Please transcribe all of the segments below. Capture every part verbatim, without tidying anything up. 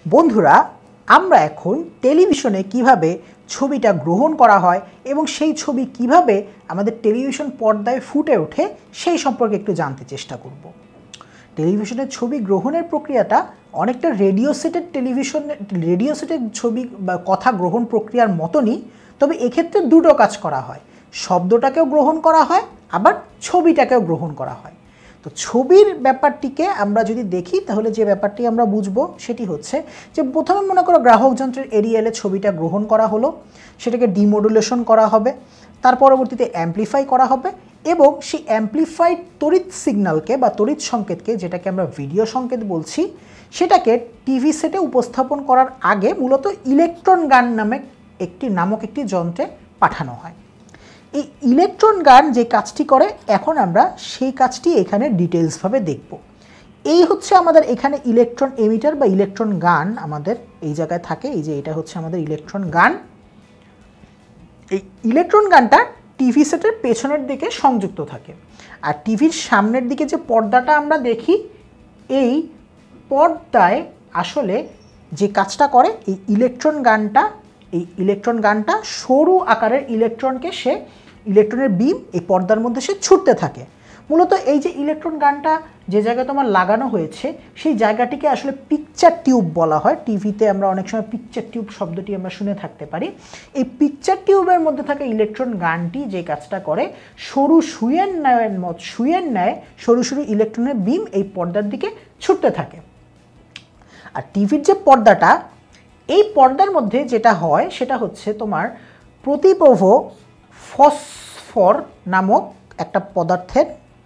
বন্ধুরা, আমরা এখন টেলিভিশনে কিভাবে ছবিটা গ্রহণ করা হয় এবং সেই ছবি কিভাবে আমাদের টেলিভিশন পর্দায় ফুটে ওঠে সেই সম্পর্কে একটু জানতে চেষ্টা করব। টেলিভিশনের ছবি গ্রহণের প্রক্রিয়াটা অনেকটা রেডিও সেটের টেলিভিশন রেডিও সেটের ছবি বা কথা গ্রহণ প্রক্রিয়ার মতনই, তবে এক্ষেত্রে দুটো কাজ করা হয়। শব্দটাকেও গ্রহণ করা হয়, আবার ছবিটাকেও গ্রহণ করা হয়। তো ছবির ব্যাপারটিকে আমরা যদি দেখি তাহলে যে ব্যাপারটি আমরা বুঝবো সেটি হচ্ছে যে প্রথমে মনে করো গ্রাহক যন্ত্রের এরিয়ালে ছবিটা গ্রহণ করা হলো, সেটাকে ডিমোডুলেশন করা হবে, তার পরবর্তীতে অ্যাম্প্লিফাই করা হবে এবং সেই অ্যাম্প্লিফাইড তড়িৎ সিগন্যালকে বা তড়িৎ সংকেতকে, যেটাকে আমরা ভিডিও সংকেত বলছি, সেটাকে টিভি সেটে উপস্থাপন করার আগে মূলত ইলেকট্রন গান নামে একটি নামক একটি যন্ত্রে পাঠানো হয়। এই ইলেকট্রন গান যে কাজটি করে এখন আমরা সেই কাজটি এখানে ডিটেলসভাবে দেখব। এই হচ্ছে আমাদের এখানে ইলেকট্রন এমিটার বা ইলেকট্রন গান আমাদের এই জায়গায় থাকে। এই যে এটা হচ্ছে আমাদের ইলেকট্রন গান। এই ইলেকট্রন গানটা টিভি সেটের পেছনের দিকে সংযুক্ত থাকে, আর টিভির সামনের দিকে যে পর্দাটা আমরা দেখি, এই পর্দায় আসলে যে কাজটা করে এই ইলেকট্রন গানটা এই ইলেকট্রন গানটা সরু আকারের ইলেকট্রনকে সে ইলেকট্রনের বিম এই পর্দার মধ্যে সে ছুটতে থাকে। মূলত এই যে ইলেকট্রন গানটা যে জায়গায় তোমার লাগানো হয়েছে সেই জায়গাটিকে আসলে পিকচার টিউব বলা হয়। টিভিতে আমরা অনেক সময় পিকচার টিউব শব্দটি আমরা শুনে থাকতে পারি। এই পিকচার টিউবের মধ্যে থাকা ইলেকট্রন গানটি যে কাজটা করে, সরু সুইয়ের ন্যায়ের মত সুইয়ের ন্যায় সরু সরু ইলেকট্রনের বিম এই পর্দার দিকে ছুটতে থাকে। আর টিভির যে পর্দাটা, এই পর্দার মধ্যে যেটা হয় সেটা হচ্ছে তোমার প্রতিপ্রভ ফসফর নামক একটা পদার্থের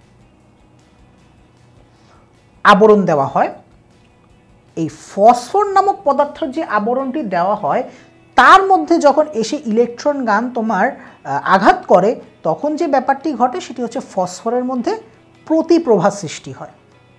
আবরণ দেওয়া হয়। এই ফসফর নামক পদার্থের যে আবরণটি দেওয়া হয় তার মধ্যে যখন এসে ইলেকট্রন গান তোমার আঘাত করে, তখন যে ব্যাপারটি ঘটে সেটি হচ্ছে ফসফরের মধ্যে প্রতিপ্রভা সৃষ্টি হয়।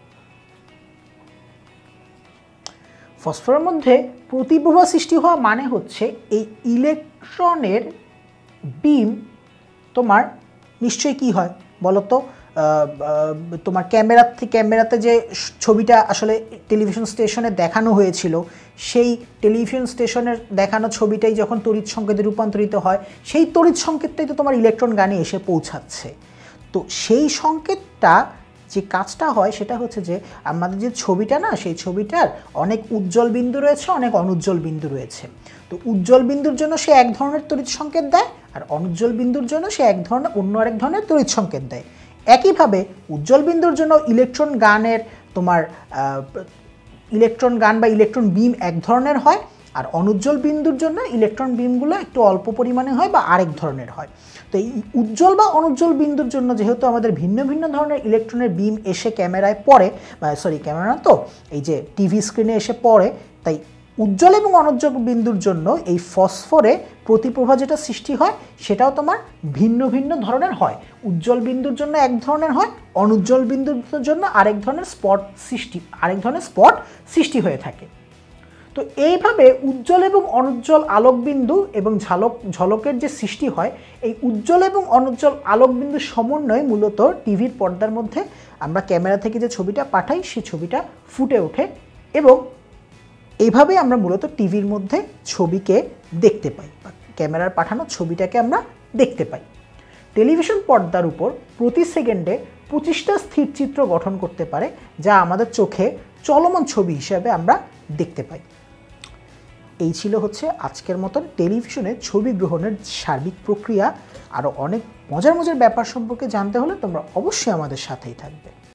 ফসফরের মধ্যে প্রতিপ্রভা সৃষ্টি হওয়া মানে হচ্ছে এই ইলেকট্রনের বিম তোমার নিশ্চয়ই কি হয় বলো তো, তোমার ক্যামেরা থেকে ক্যামেরাতে যে ছবিটা আসলে টেলিভিশন স্টেশনে দেখানো হয়েছিল, সেই টেলিভিশন স্টেশনের দেখানো ছবিটাই যখন তড়িৎ সংকেতে রূপান্তরিত হয়, সেই তড়িৎ সংকেতটাই তো তোমার ইলেকট্রন গানে এসে পৌঁছাচ্ছে। তো সেই সংকেতটা যে কাজটা হয় সেটা হচ্ছে যে আমাদের যে ছবিটা না, সেই ছবিটার অনেক উজ্জ্বল বিন্দু রয়েছে, অনেক অনুজ্জ্বল বিন্দু রয়েছে। তো উজ্জ্বল বিন্দুর জন্য সে এক ধরনের তড়িৎ সংকেত দেয়, আর অনুজ্জ্বল বিন্দুর জন্য সে এক ধরনের অন্য আরেক ধরনের তড়িৎ সংকেত দেয়। একইভাবে উজ্জ্বল বিন্দুর জন্য ইলেকট্রন গানের তোমার ইলেকট্রন গান বা ইলেকট্রন বিম এক ধরনের হয়, আর অনুজ্জ্বল বিন্দুর জন্য ইলেকট্রন বিমগুলো একটু অল্প পরিমাণে হয় বা আরেক ধরনের হয়। তো এই উজ্জ্বল বা অনুজ্জ্বল বিন্দুর জন্য যেহেতু আমাদের ভিন্ন ভিন্ন ধরনের ইলেকট্রনের বিম এসে ক্যামেরায় পড়ে, বা সরি ক্যামেরা তো এই যে টিভি স্ক্রিনে এসে পড়ে, তাই উজ্জ্বল এবং অনুজ্জ্বল বিন্দুর জন্য এই ফসফরে প্রতিপ্রভা যেটা সৃষ্টি হয় সেটাও তোমার ভিন্ন ভিন্ন ধরনের হয়। উজ্জ্বল বিন্দুর জন্য এক ধরনের হয়, অনুজ্জ্বল বিন্দুর জন্য আরেক ধরনের স্পট সৃষ্টি আরেক ধরনের স্পট সৃষ্টি হয়ে থাকে। তো এইভাবে উজ্জ্বল এবং অনুজ্জ্বল আলোকবিন্দু এবং ঝালক ঝলকের যে সৃষ্টি হয়, এই উজ্জ্বল এবং অনুজ্জ্বল আলোকবিন্দুর সমন্বয়ে মূলত টিভির পর্দার মধ্যে আমরা ক্যামেরা থেকে যে ছবিটা পাঠাই সেই ছবিটা ফুটে ওঠে, এবং এইভাবে আমরা মূলত টিভির মধ্যে ছবিকে দেখতে পাই বা ক্যামেরার পাঠানো ছবিটাকে আমরা দেখতে পাই। টেলিভিশন পর্দার উপর প্রতি সেকেন্ডে পঁচিশটা স্থির চিত্র গঠন করতে পারে, যা আমাদের চোখে চলমান ছবি হিসাবে আমরা দেখতে পাই। এই ছিল হচ্ছে আজকের মতন টেলিভিশনে ছবি গ্রহণের সার্বিক প্রক্রিয়া। আরও অনেক মজার মজার ব্যাপার সম্পর্কে জানতে হলে তোমরা অবশ্যই আমাদের সাথেই থাকবে।